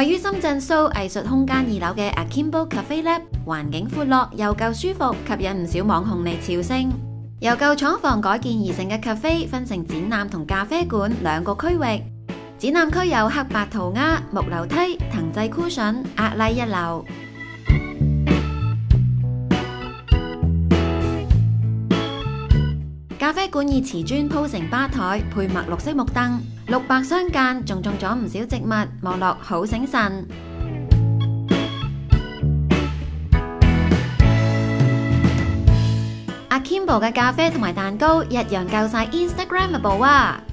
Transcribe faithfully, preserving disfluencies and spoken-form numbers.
位於深圳蘇藝術空間二樓嘅 Akimbo Cafe Lab， 環境闊落又夠舒服，吸引唔少網紅嚟朝聖。由舊廠房改建而成嘅 cafe 分成展覽同咖啡館兩個區域。展覽區有黑白塗鴉、木樓梯、藤製 cushion， 壓麗一流。咖啡館以瓷磚鋪成吧台，配墨綠色木凳，綠白相間，仲種咗唔少植物，望落好醒神。Akimbo 嘅咖啡同埋蛋糕一樣夠晒 Instagrammable啊！